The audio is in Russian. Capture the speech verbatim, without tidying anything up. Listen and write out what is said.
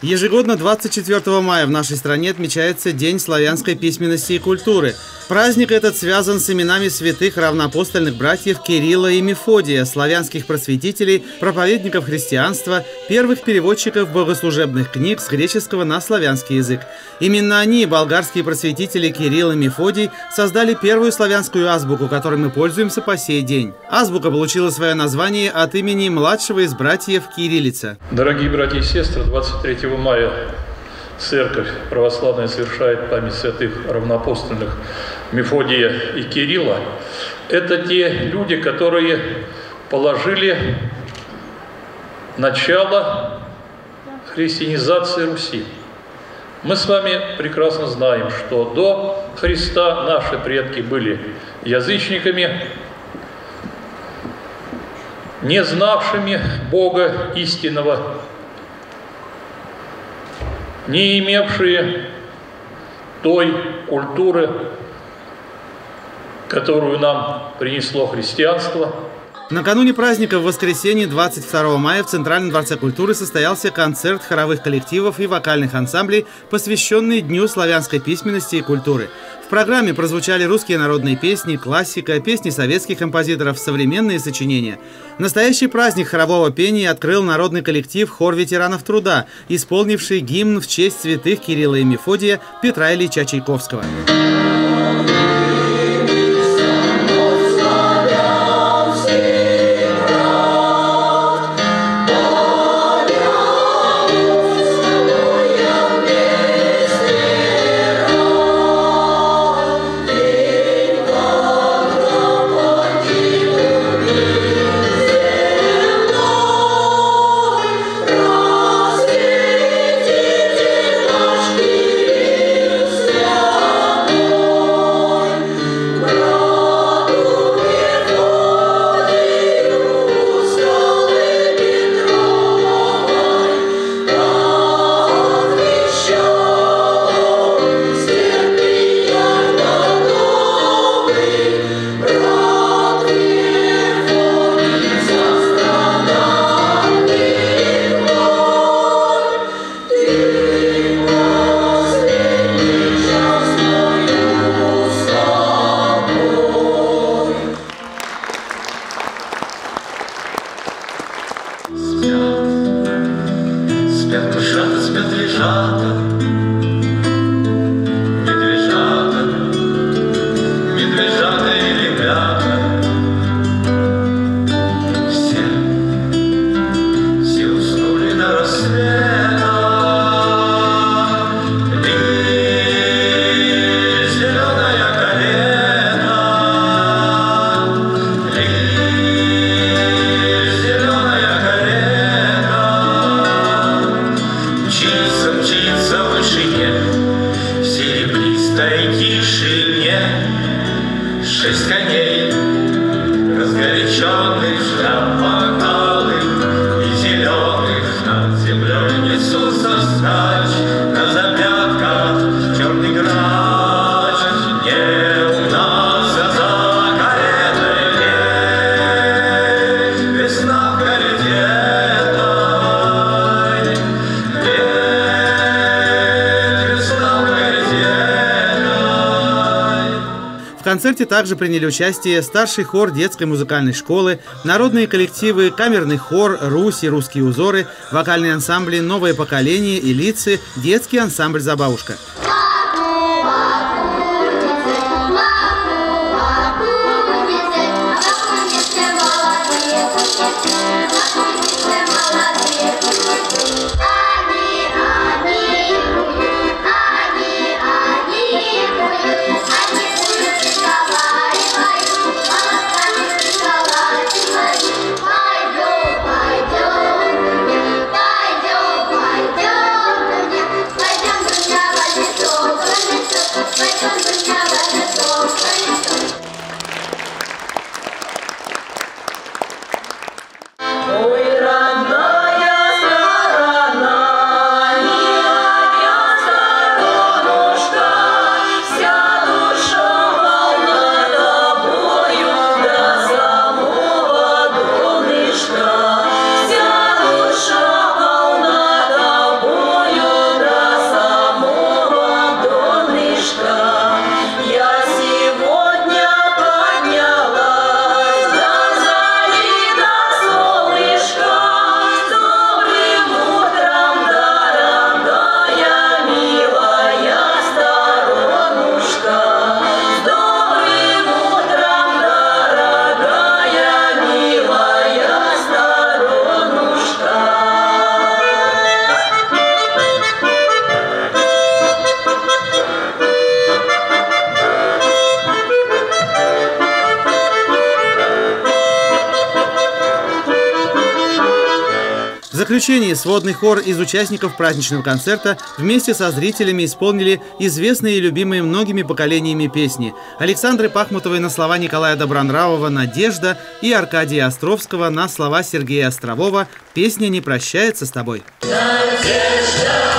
Ежегодно двадцать четвёртого мая в нашей стране отмечается День славянской письменности и культуры. Праздник этот связан с именами святых равноапостольных братьев Кирилла и Мефодия, славянских просветителей, проповедников христианства, первых переводчиков богослужебных книг с греческого на славянский язык. Именно они, болгарские просветители Кирилл и Мефодий, создали первую славянскую азбуку, которой мы пользуемся по сей день. Азбука получила свое название от имени младшего из братьев Кириллица. Дорогие братья и сестры, двадцать третьего мая Церковь православная совершает память святых равноапостольных Мефодия и Кирилла. Это те люди, которые положили начало христианизации Руси. Мы с вами прекрасно знаем, что до Христа наши предки были язычниками, не знавшими Бога истинного, не имевшие той культуры, которую нам принесло христианство. Накануне праздника в воскресенье двадцать второго мая в Центральном дворце культуры состоялся концерт хоровых коллективов и вокальных ансамблей, посвященный Дню славянской письменности и культуры. В программе прозвучали русские народные песни, классика, песни советских композиторов, современные сочинения. Настоящий праздник хорового пения открыл народный коллектив «Хор ветеранов труда», исполнивший гимн в честь святых Кирилла и Мефодия Петра Ильича Чайковского. Спят мышата, спят лежата, медвежата, медвежата и ребята. Все, все уснули до рассвета. Лишь зеленая калена, лишь зеленая калена мчится, мчится в вышине, в серебристой тишине. Шесть коней, разгоряченных, шляпокалых и зеленых, над землей несутся вскачь, на запятках черный грач. Не угнаться за каретой, лень, весна в карете этой, лень, весна в карете этой. В концерте также приняли участие старший хор детской музыкальной школы, народные коллективы, камерный хор, Русь и русские узоры, вокальные ансамбли «Новое поколение» и «Лицы», детский ансамбль «Забавушка». заключении сводный хор из участников праздничного концерта вместе со зрителями исполнили известные и любимые многими поколениями песни. Александры Пахмутовой на слова Николая Добронравова «Надежда» и Аркадия Островского на слова Сергея Острового «Песня не прощается с тобой». Надежда.